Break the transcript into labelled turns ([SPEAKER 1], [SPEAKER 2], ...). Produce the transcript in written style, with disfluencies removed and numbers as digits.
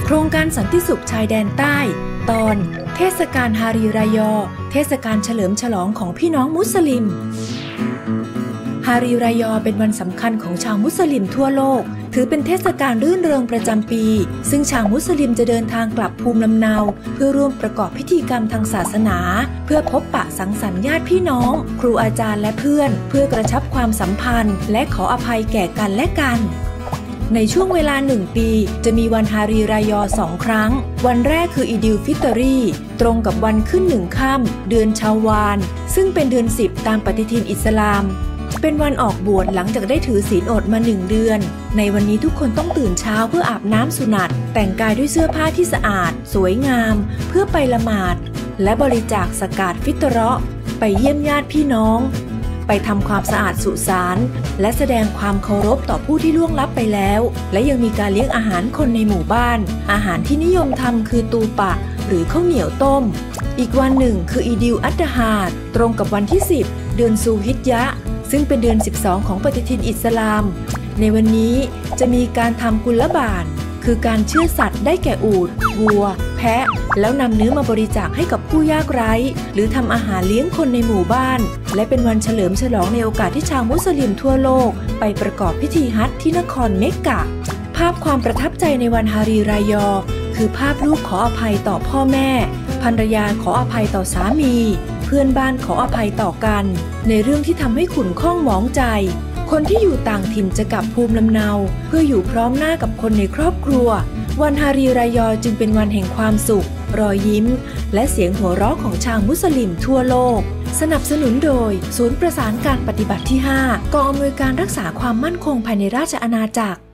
[SPEAKER 1] โครงการสันติสุขชายแดนใต้ตอนเทศกาลฮารีรายอเทศกาลเฉลิมฉลองของพี่น้องมุสลิมฮารีรายอเป็นวันสำคัญของชาวมุสลิมทั่วโลกถือเป็นเทศกาลรื่นเริงประจำปีซึ่งชาวมุสลิมจะเดินทางกลับภูมิลำเนาเพื่อร่วมประกอบพิธีกรรมทางศาสนาเพื่อพบปะสังสรรค์ญาติพี่น้องครูอาจารย์และเพื่อนเพื่อกระชับความสัมพันธ์และขออภัยแก่กันและกันในช่วงเวลา1 ปีจะมีวันฮารีรายอ2 ครั้งวันแรกคืออีดิลฟิตรรีตรงกับวันขึ้น1 ค่ำเดือนชาวาลซึ่งเป็นเดือน10ตามปฏิทินอิสลามเป็นวันออกบวชหลังจากได้ถือศีลอดมา1 เดือนในวันนี้ทุกคนต้องตื่นเช้าเพื่ออาบน้ำสุนัตแต่งกายด้วยเสื้อผ้าที่สะอาดสวยงามเพื่อไปละหมาดและบริจาคซะกาตฟิตเราะห์ไปเยี่ยมญาติพี่น้องไปทำความสะอาดสุสานและแสดงความเคารพต่อผู้ที่ล่วงลับไปแล้วและยังมีการเลี้ยงอาหารคนในหมู่บ้านอาหารที่นิยมทำคือตูปะหรือข้าวเหนียวต้มอีกวันหนึ่งคืออีดิลอัดฮาดตรงกับวันที่10เดือนซูฮิจญะห์ซึ่งเป็นเดือน12ของปฏิทินอิสลามในวันนี้จะมีการทำกุลบานคือการเชื่อสัตว์ได้แก่อูฐวัวแพะแล้วนำเนื้อมาบริจาคให้กับผู้ยากไร้หรือทำอาหารเลี้ยงคนในหมู่บ้านและเป็นวันเฉลิมฉลองในโอกาสที่ชาวมุสลิมทั่วโลกไปประกอบพิธีฮัจญ์ที่นครเมกกะภาพความประทับใจในวันฮารีรายอคือภาพลูกขออภัยต่อพ่อแม่ภรรยาขออภัยต่อสามีเพื่อนบ้านขออภัยต่อกันในเรื่องที่ทำให้ขุ่นข้องหมองใจคนที่อยู่ต่างถิ่นจะกลับภูมิลำเนาเพื่ออยู่พร้อมหน้ากับคนในครอบครัววันฮารีรายอจึงเป็นวันแห่งความสุขรอยยิ้มและเสียงหัวเราะของชาวมุสลิมทั่วโลกสนับสนุนโดยศูนย์ประสานการปฏิบัติที่ 5 กองอำนวยการรักษาความมั่นคงภายในราชอาณาจักร